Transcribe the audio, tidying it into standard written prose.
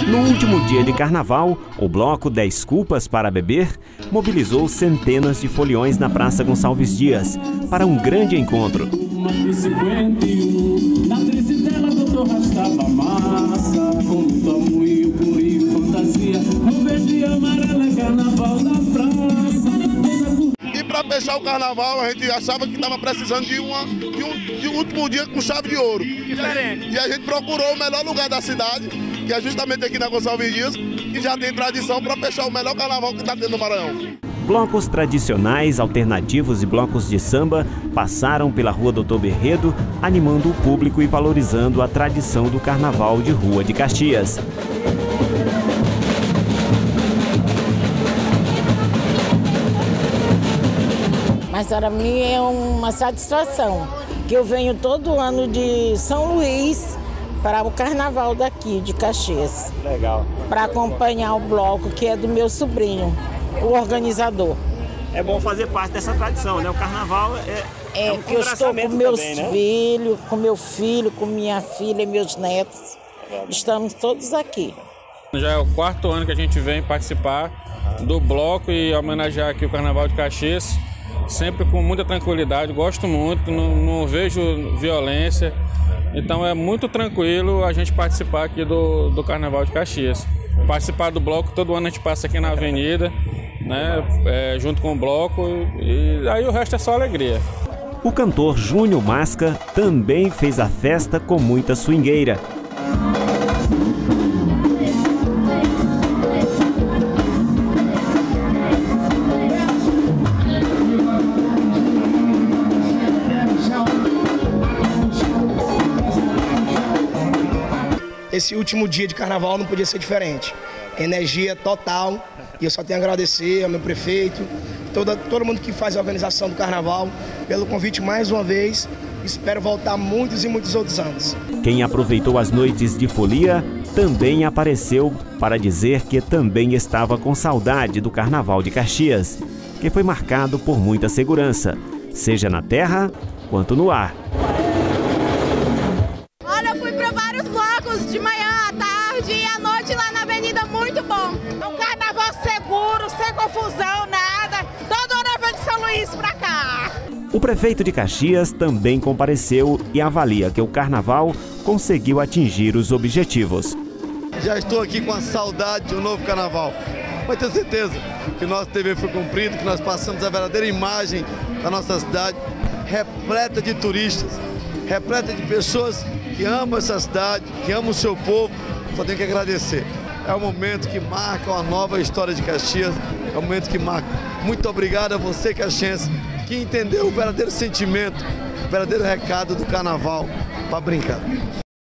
No último dia de carnaval, o bloco 10 Culpas para Beber mobilizou centenas de foliões na Praça Gonçalves Dias para um grande encontro. E para fechar o carnaval, a gente achava que estava precisando de um último dia com chave de ouro. Diferente. E a gente procurou o melhor lugar da cidade, que é justamente aqui na Gonçalves Dias, que já tem tradição para fechar o melhor carnaval que está tendo no Maranhão. Blocos tradicionais, alternativos e blocos de samba passaram pela Rua Doutor Berredo, animando o público e valorizando a tradição do carnaval de Rua de Caxias. Mas para mim é uma satisfação, que eu venho todo ano de São Luís para o carnaval daqui, de Caxias. Legal. Para acompanhar o bloco, que é do meu sobrinho, o organizador. É bom fazer parte dessa tradição, né? O carnaval é um que eu estou com meus também, né? filhos, com meu filho, com minha filha e meus netos. Estamos todos aqui. Já é o 4º ano que a gente vem participar do bloco e homenagear aqui o Carnaval de Caxias. Sempre com muita tranquilidade, gosto muito, não vejo violência. Então é muito tranquilo a gente participar aqui do Carnaval de Caxias. Participar do bloco, todo ano a gente passa aqui na avenida, né, junto com o bloco, e aí o resto é só alegria. O cantor Júnior Masca também fez a festa com muita swingueira. Esse último dia de carnaval não podia ser diferente. Energia total, e eu só tenho a agradecer ao meu prefeito, todo mundo que faz a organização do carnaval, pelo convite mais uma vez. Espero voltar muitos e muitos outros anos. Quem aproveitou as noites de folia também apareceu para dizer que também estava com saudade do Carnaval de Caxias, que foi marcado por muita segurança, seja na terra quanto no ar. De manhã, à tarde e à noite lá na avenida, muito bom. É um carnaval seguro, sem confusão, nada. Todo ano vem de São Luís pra cá. O prefeito de Caxias também compareceu e avalia que o carnaval conseguiu atingir os objetivos. Já estou aqui com a saudade de um novo carnaval. Mas tenho certeza que o nosso dever foi cumprido, que nós passamos a verdadeira imagem da nossa cidade, repleta de turistas, repleta de pessoas que amam essa cidade, que amam o seu povo. Só tenho que agradecer. É um momento que marca uma nova história de Caxias, é um momento que marca. Muito obrigado a você, caxiense, que entendeu o verdadeiro sentimento, o verdadeiro recado do carnaval para brincar.